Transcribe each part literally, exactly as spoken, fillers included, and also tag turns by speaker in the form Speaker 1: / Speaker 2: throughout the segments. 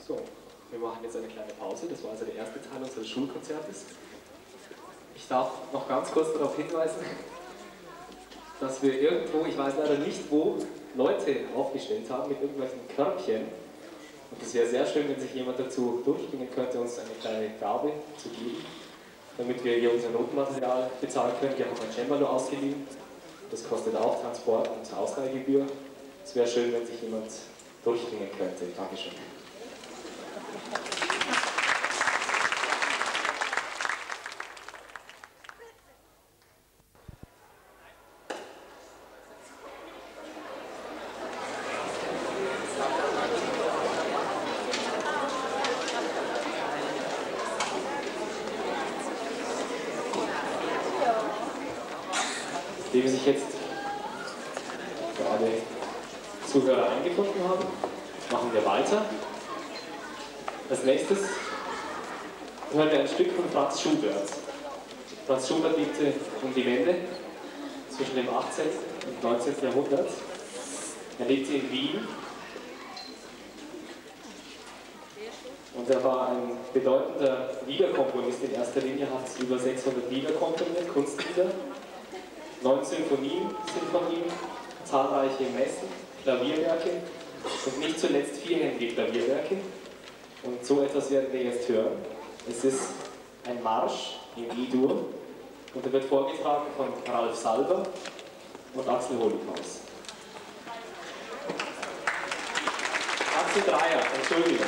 Speaker 1: So, wir machen jetzt eine kleine Pause. Das war also der erste Teil unseres Schulkonzertes. Ich darf noch ganz kurz darauf hinweisen, dass wir irgendwo, ich weiß leider nicht wo, Leute aufgestellt haben mit irgendwelchen Körbchen. Und es wäre sehr schön, wenn sich jemand dazu durchbringen könnte, uns eine kleine Gabe zu geben, damit wir hier unser Notenmaterial bezahlen können. Wir haben ein Cembalo ausgeliehen. Das kostet auch Transport und Ausleihgebühr. Es wäre schön, wenn sich jemand durchbringen könnte. Dankeschön. Nachdem sich jetzt gerade Zuhörer eingefunden haben, machen wir weiter. Als nächstes hören wir ein Stück von Franz Schubert. Franz Schubert lebte um die Wende zwischen dem achtzehnten und neunzehnten Jahrhundert. Er lebte in Wien und er war ein bedeutender Liederkomponist in erster Linie, hat über sechshundert Lieder komponiert, Kunstlieder. Neun Sinfonien sind von ihm, zahlreiche Messen, Klavierwerke und nicht zuletzt vierhändige Klavierwerke. Und so etwas werden wir jetzt hören. Es ist ein Marsch in E-Dur und er wird vorgetragen von Ralf Salber und Axel Holikaus. Axel Dreier, Entschuldigung.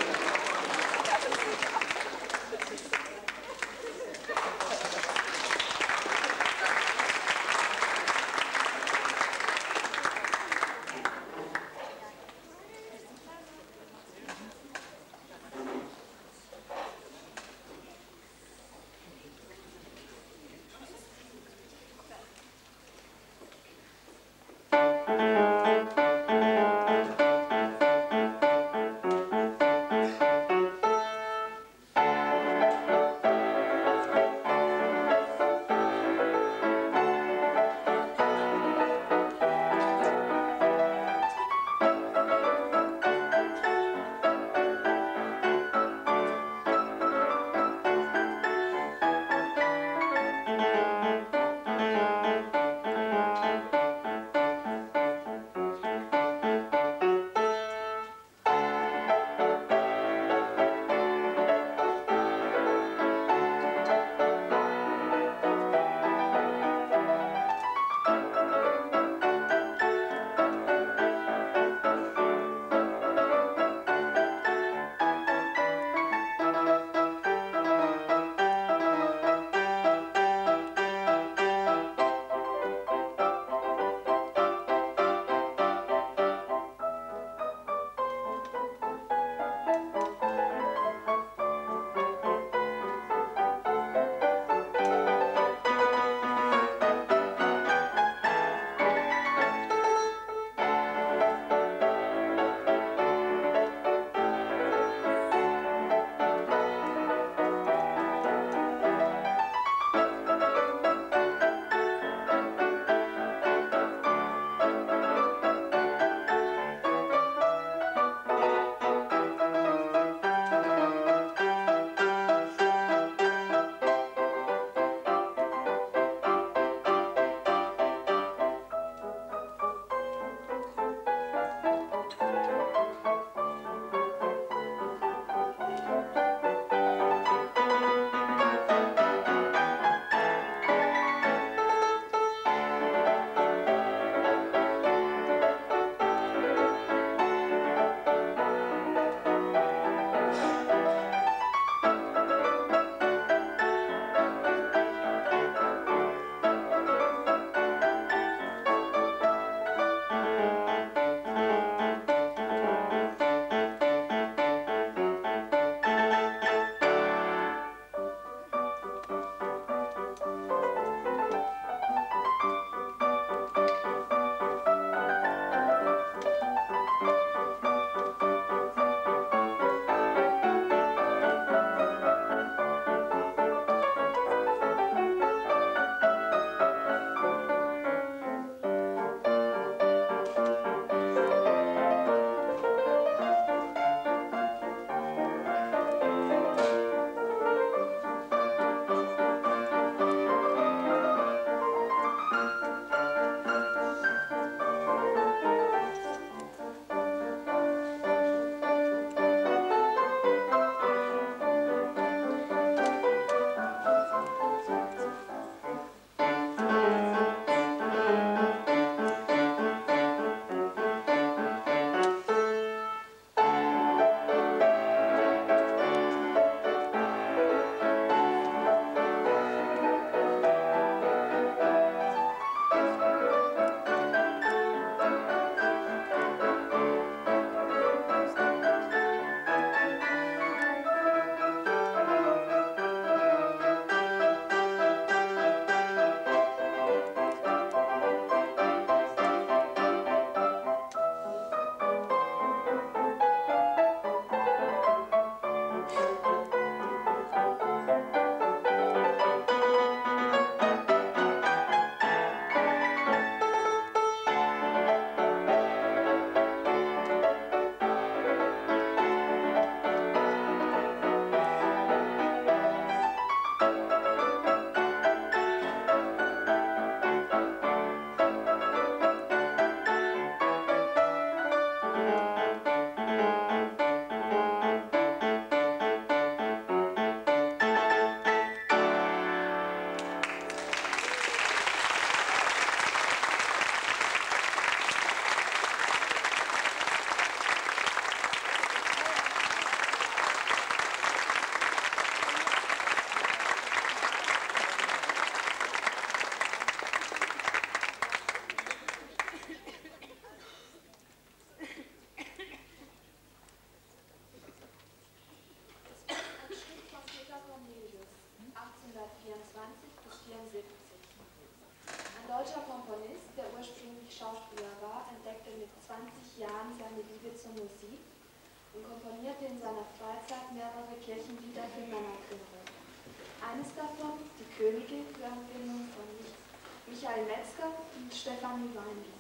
Speaker 2: neunzehnhundertvierundsiebzig. Ein deutscher Komponist, der ursprünglich Schauspieler war, entdeckte mit zwanzig Jahren seine Liebe zur Musik und komponierte in seiner Freizeit mehrere Kirchenlieder für Männerchöre. Eines davon, Die Königin, für Anbindung von Michael Metzger und Stefanie Weindl.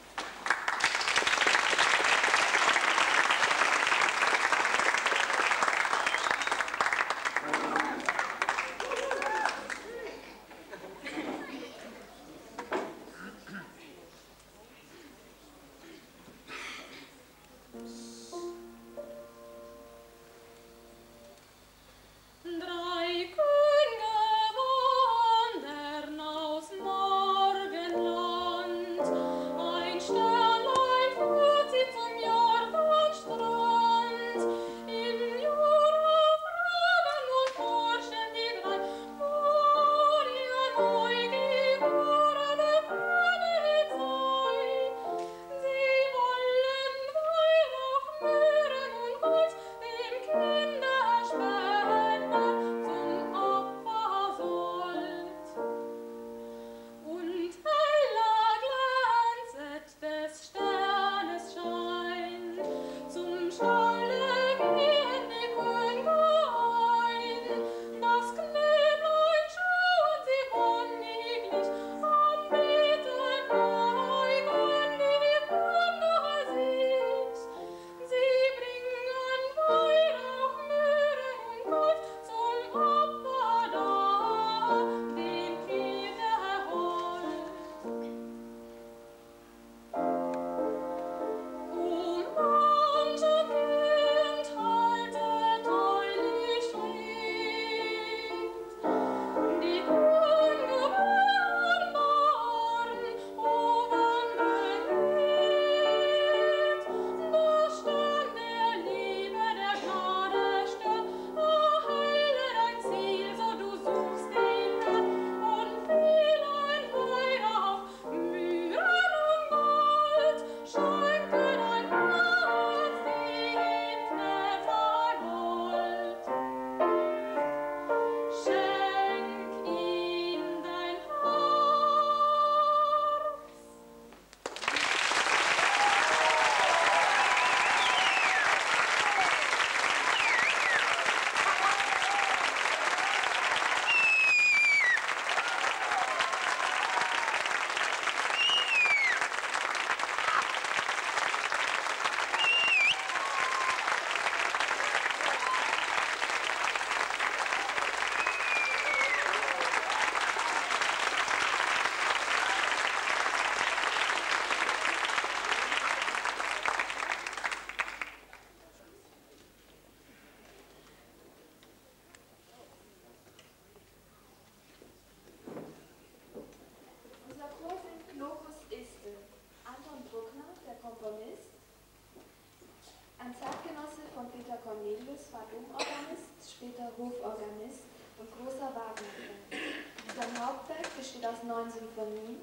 Speaker 2: Cornelius war Domorganist, später Hoforganist und großer Wagner-Fan. Sein Hauptwerk besteht aus neun Sinfonien,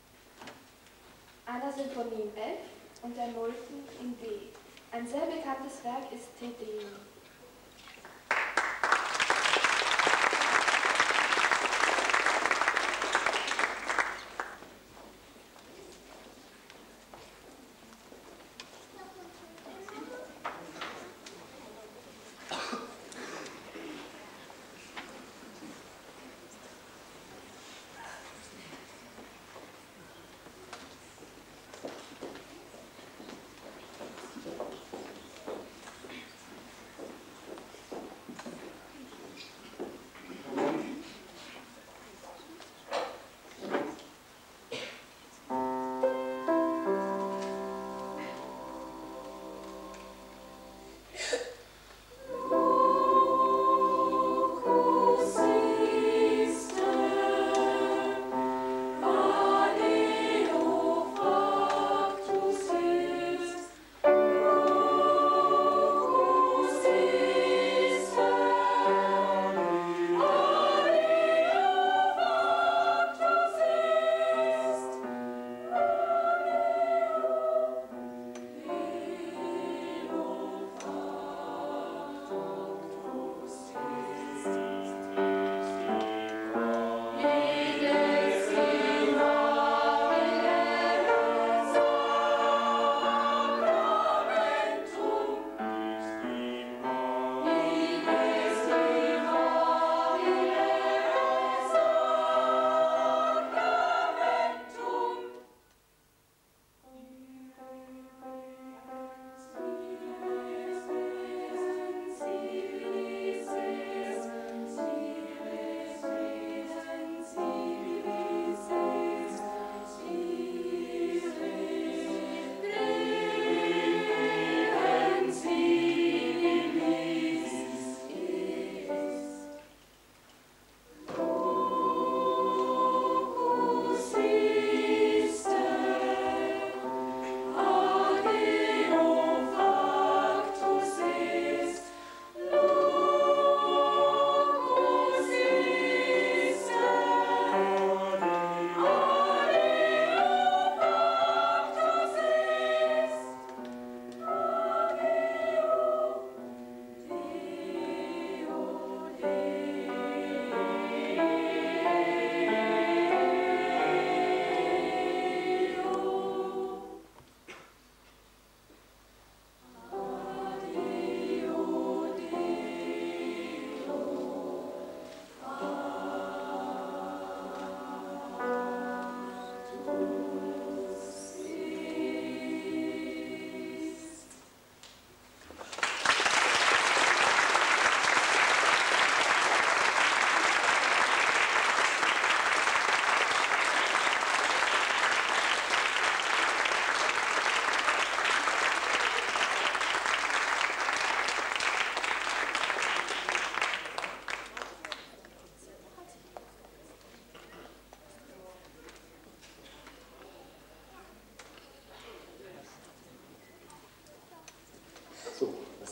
Speaker 2: einer Sinfonie in F und der nullten in D. Ein sehr bekanntes Werk ist Te Deum.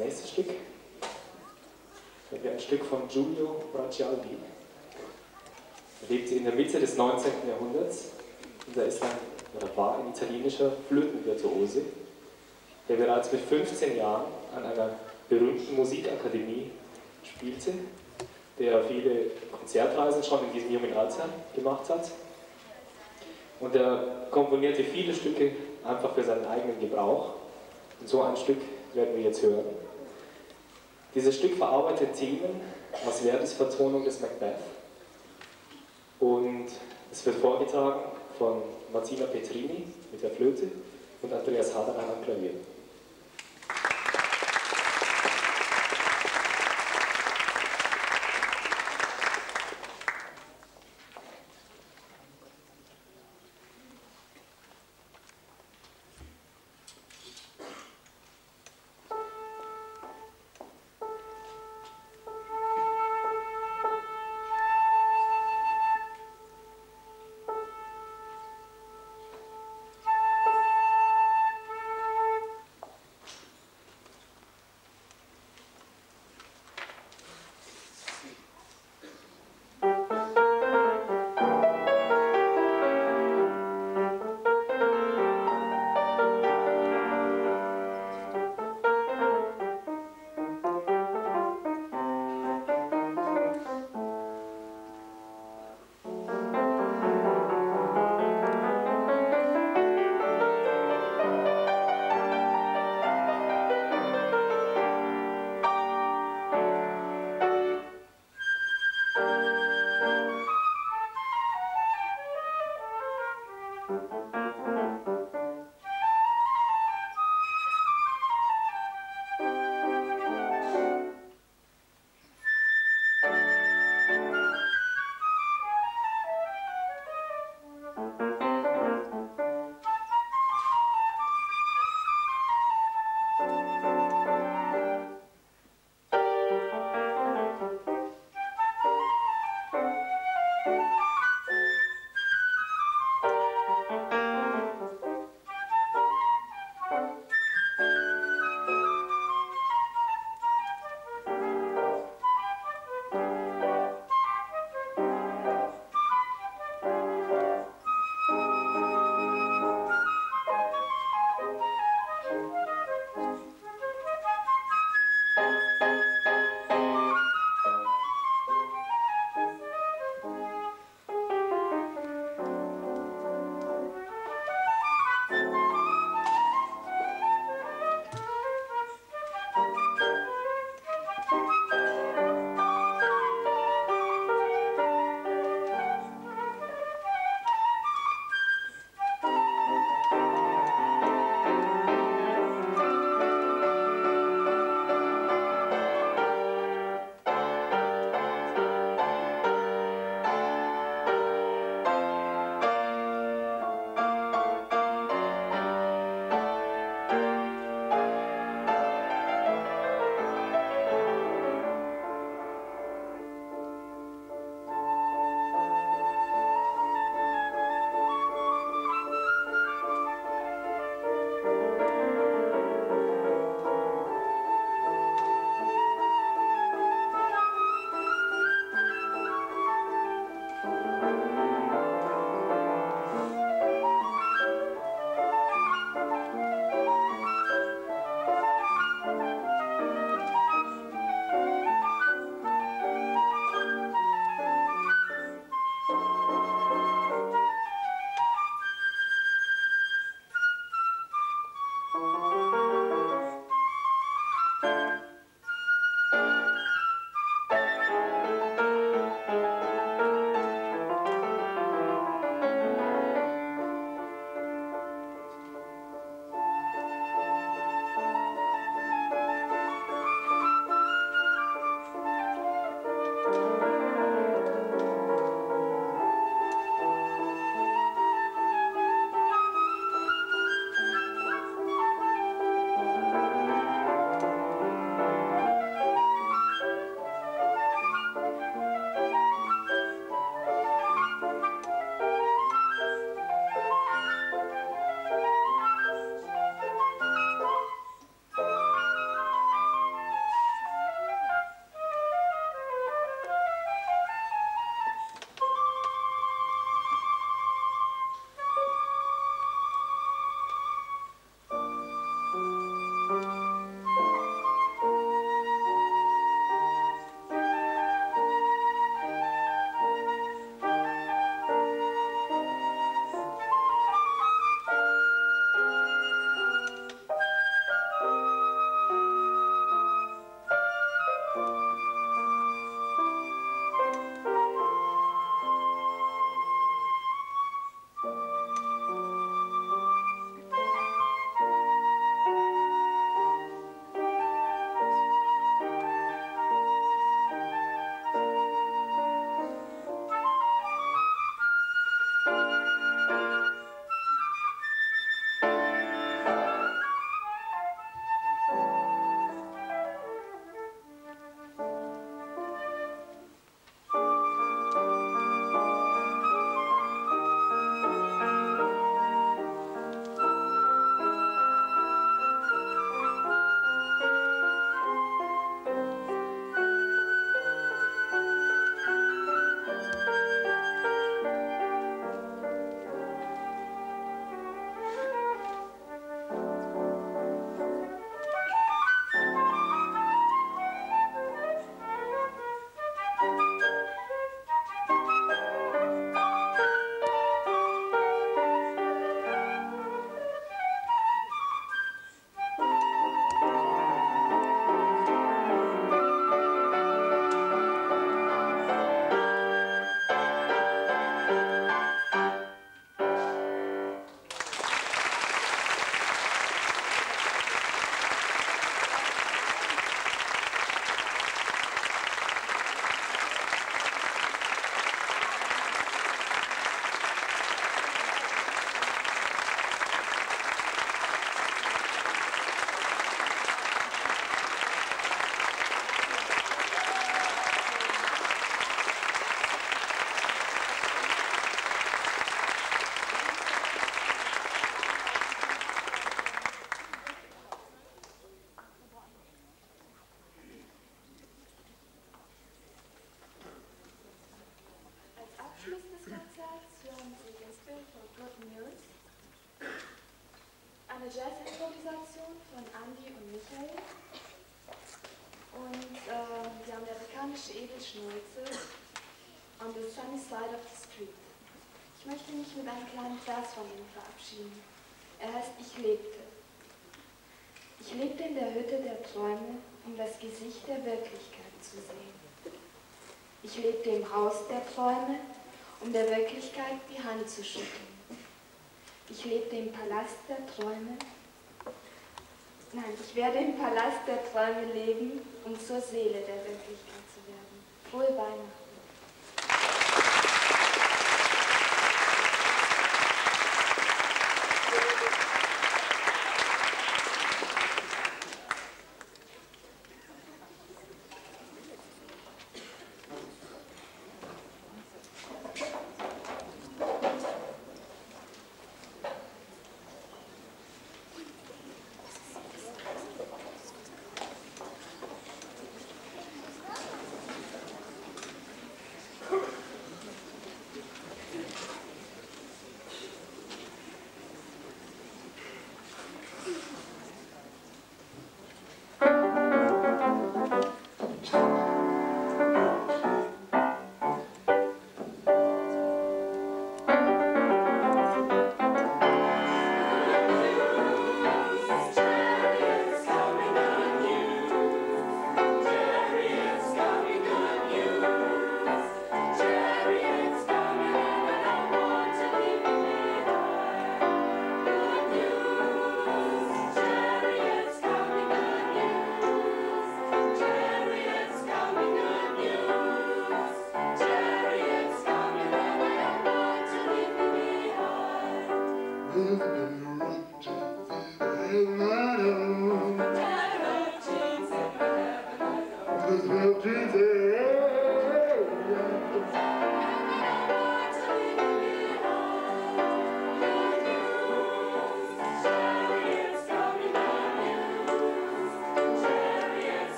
Speaker 1: nächste Stück wäre ein Stück von Giulio Braccialdi. Er lebte in der Mitte des neunzehnten Jahrhunderts und er ist ein, oder war ein italienischer Flötenvirtuose, der bereits mit fünfzehn Jahren an einer berühmten Musikakademie spielte, der viele Konzertreisen schon in diesem jungen Alter gemacht hat. Und er komponierte viele Stücke einfach für seinen eigenen Gebrauch. Und so ein Stück werden wir jetzt hören. Dieses Stück verarbeitet Themen aus Verdis Vertonung des Macbeth. Und es wird vorgetragen von Martina Petrini mit der Flöte und Andreas Haderlein am Klavier.
Speaker 2: Jazz-Improvisation von Andi und Michael. Und äh, die amerikanische Edelschnulze On the Sunny Side of the Street. Ich möchte mich mit einem kleinen Vers von ihm verabschieden. Er heißt Ich lebte. Ich lebte in der Hütte der Träume, um das Gesicht der Wirklichkeit zu sehen. Ich lebte im Haus der Träume, um der Wirklichkeit die Hand zu schütteln. Ich lebte im Palast der Träume. Nein, ich werde im Palast der Träume leben, um zur Seele der Wirklichkeit zu werden. Frohe Weihnachten.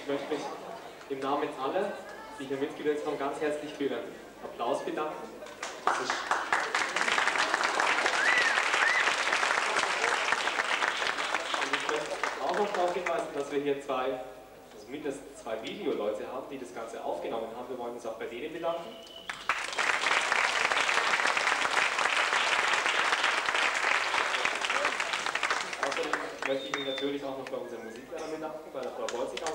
Speaker 1: Ich möchte mich im Namen aller, die hier mitgewirkt haben, ganz herzlich für Ihren Applaus bedanken. Das ist Und ich möchte auch noch darauf hinweisen, dass wir hier zwei, also mindestens zwei Videoleute haben, die das Ganze aufgenommen haben. Wir wollen uns auch bei denen bedanken. Außerdem möchte ich mich natürlich auch noch bei unseren Musiklehrern bedanken, bei der Frau Bolzig